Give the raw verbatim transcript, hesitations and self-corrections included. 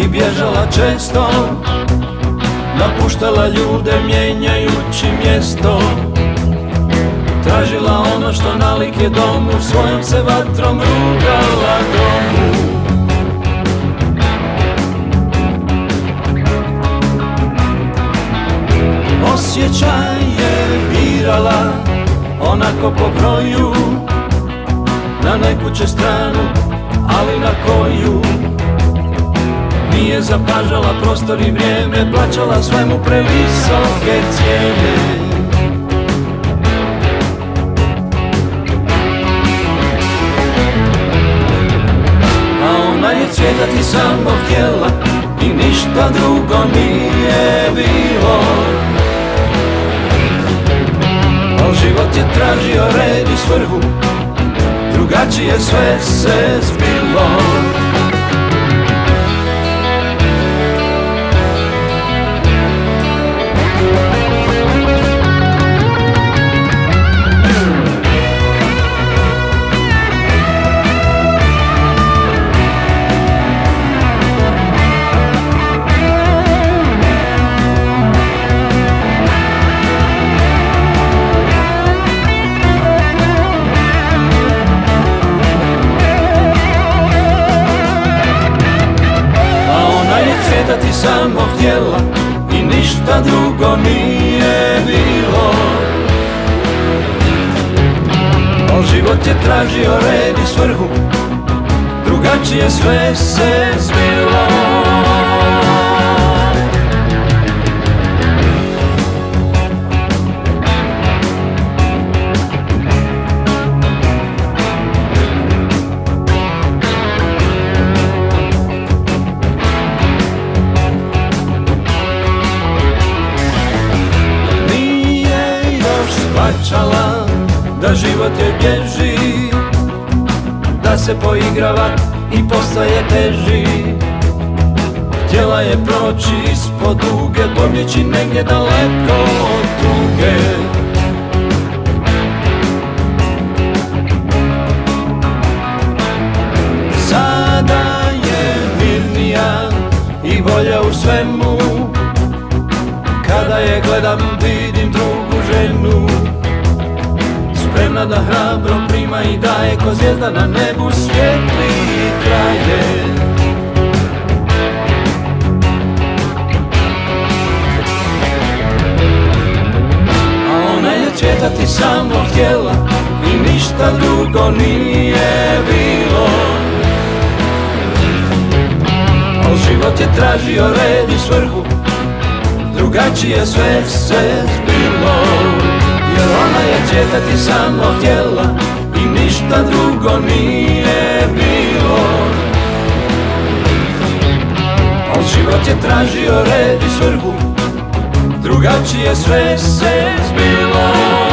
i bježala često, napuštala ljude mijenjajući mjesto. Tražila ono što nalik je domu, svojom se vatrom rugala domu. Osjećaj je birala onako po broju, na neku će stranu, ali na koju? Nije zapažala prostor i vrijeme, plaćala svemu previsoke cijene. A ona je cvjetati samo htjela i ništa drugo nije bilo. Al život je tražio red i svrhu, drugačije sve se zbilo. Da ti samo htjela i ništa drugo nije bilo. Al život je tražio red i svrhu, drugačije sve se zbilo. Da život je bježi, da se poigrava i postaje teži. Htjela je proći ispod duge, pobjeći negdje daleko od tuge. Sada je mirnija i bolja u svemu, kada je gledam vidim drugu ženu. Spremna da hrabro prima i daje, ko zvijezda na nebu svijetli traje. A ona je cvjetati samo htjela i ništa drugo nije bilo. Al život je tražio red i svrhu, drugačije sve se zbilo. Jer ona je cvjetati samo htjela i ništa drugo nije bilo. Al život je tražio red i svrhu, drugačije sve se zbilo.